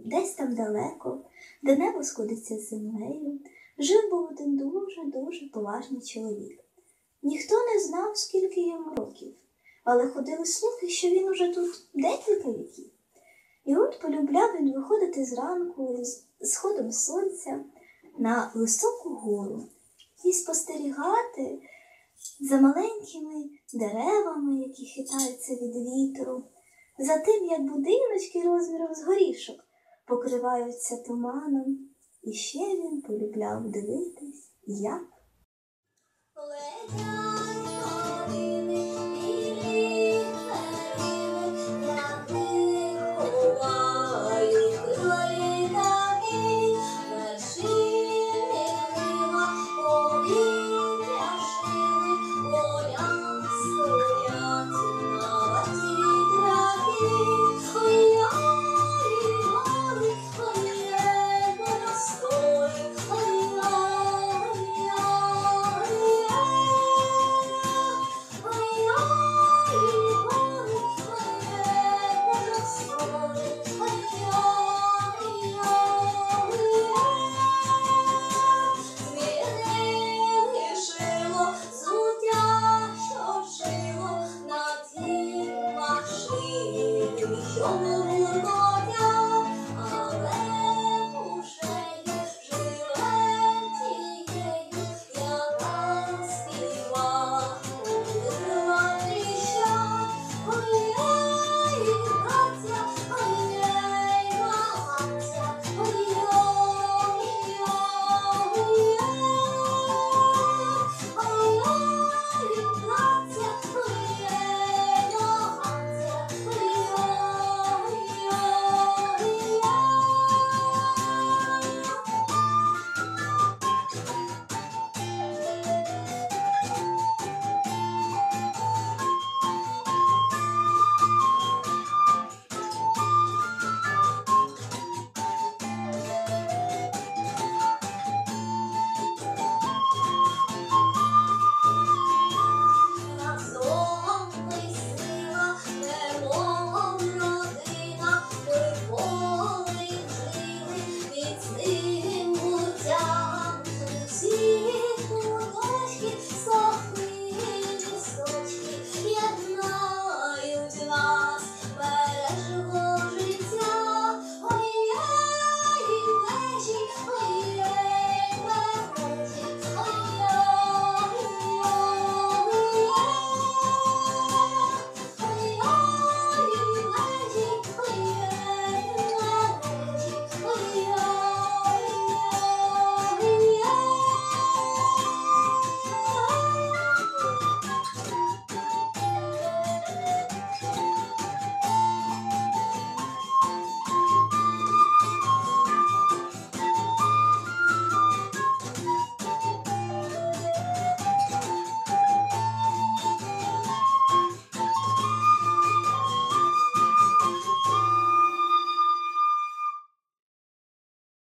Десь там далеко, де небо сходиться з землею, жив був один дуже-дуже поважний чоловік. Ніхто не знав, скільки йому років, але ходили слухи, що він уже тут декілька віків. І от полюбляв він виходити зранку з сходом сонця на високу гору і спостерігати за маленькими деревами, які хитаються від вітру, за тим, як будиночки розміром з горішок покриваються туманом. І ще він полюбляв дивитись, як летять